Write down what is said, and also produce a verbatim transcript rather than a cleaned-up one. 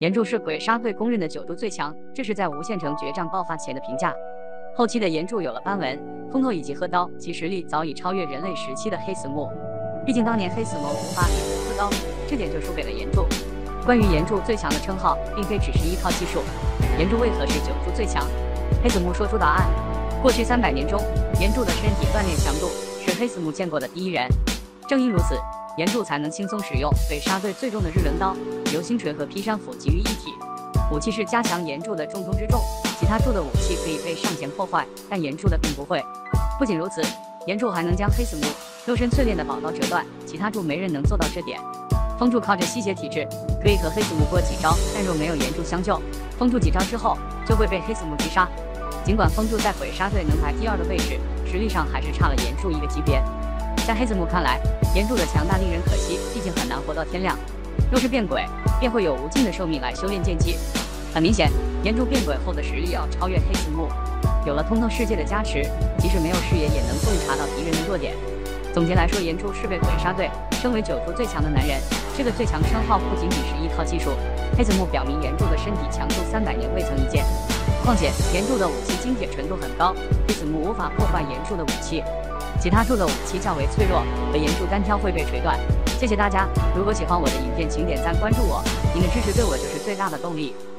岩柱是鬼杀队公认的九柱最强，这是在无限城决战爆发前的评价。后期的岩柱有了斑纹、通透以及鹤刀，其实力早已超越人类时期的黑死木。毕竟当年黑死魔无法以无刺刀，这点就输给了岩柱。关于岩柱最强的称号，并非只是依靠技术。岩柱为何是九柱最强？黑死木说出答案。过去三百年中，岩柱的身体锻炼强度是黑死木见过的第一人。正因如此，岩柱才能轻松使用鬼杀队最重的日轮刀、流星锤和劈山斧集于一体。武器是加强岩柱的重中之重，其他柱的武器可以被上前破坏，但岩柱的并不会。不仅如此，岩柱还能将黑死木肉身淬炼的宝刀折断，其他柱没人能做到这点。风柱靠着吸血体质，可以和黑死木过几招，但若没有岩柱相救，风柱几招之后就会被黑死木击杀。尽管风柱在鬼杀队能排第二的位置，实力上还是差了岩柱一个级别。在黑死木看来，岩柱的强大令人可惜，毕竟很难活到天亮。若是变鬼，便会有无尽的寿命来修炼剑技。很明显，岩柱变鬼后的实力要超越黑死木。有了通透世界的加持，即使没有视野，也能洞察到敌人的弱点。总结来说，岩柱是被鬼杀队称为九柱最强的男人。这个最强称号不仅仅是依靠技术，黑死木表明岩柱的身体强度三百年未曾一见。况且岩柱的武器精铁纯度很高，黑死木无法破坏岩柱的武器。其他柱的武器较为脆弱，和岩柱单挑会被锤断。谢谢大家，如果喜欢我的影片，请点赞关注我，您的支持对我就是最大的动力。